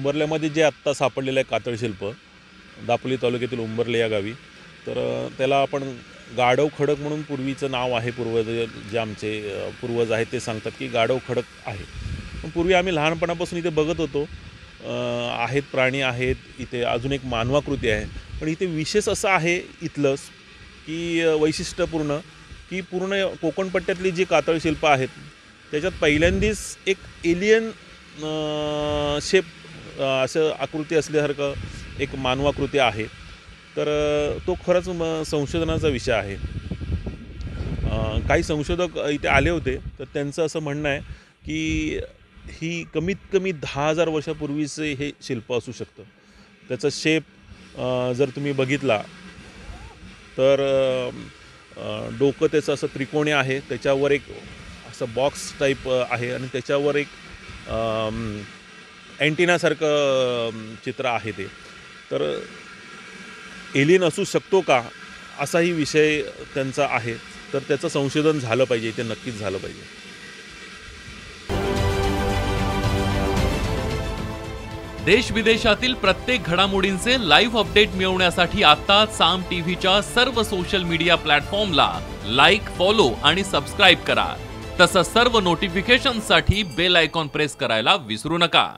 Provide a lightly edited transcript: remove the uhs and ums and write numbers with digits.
उंबरल्यामध्ये जे आत्ता सापडलेलं आहे कातळशिल्प, दापोली तालुक्यातील उंबरले या गावी, तर त्याला आपण गाढव खडक म्हणून पूर्वीचं नाव आहे. पूर्वज जे आमचे पूर्वज आहेत ते सांगतात की गाढव खडक आहे. पण पूर्वी आम्ही लहानपणापासून इथे बघत होतो, आहेत प्राणी आहेत, इथे अजून एक मानवाकृती आहे. पण इथे विशेष असं आहे इथलं की वैशिष्ट्यपूर्ण की पूर्ण कोकण पट्ट्यातली जी कातळशिल्प आहेत त्याच्यात पहिल्यांदाच एक एलियन शेप असं आकृती असल्यासारखं एक मानवाकृती आहे. तर तो खरंच संशोधनाचा विषय आहे. काही संशोधक इथे आले होते, तर त्यांचं असं म्हणणं आहे की ही कमीत कमी 10,000 वर्षापूर्वीचे हे शिल्प असू शकतं. त्याचा शेप जर तुम्ही बघितला तर डोकं त्याचं असं त्रिकोणी आहे, त्याच्यावर एक असं बॉक्स टाईप आहे आणि त्याच्यावर एक अँटिनासारखं चित्र आहे ते. तर एलियन असू शकतो का असाही विषय त्यांचा आहे. तर त्याचं संशोधन झालं पाहिजे, ते नक्कीच झालं पाहिजे. देश विदेशातील प्रत्येक घडामोडींचे लाईव्ह अपडेट मिळवण्यासाठी आता साम टीव्हीच्या सर्व सोशल मीडिया प्लॅटफॉर्मला लाईक, फॉलो आणि सबस्क्राईब करा. तसंच सर्व नोटिफिकेशनसाठी बेल आयकॉन प्रेस करायला विसरू नका.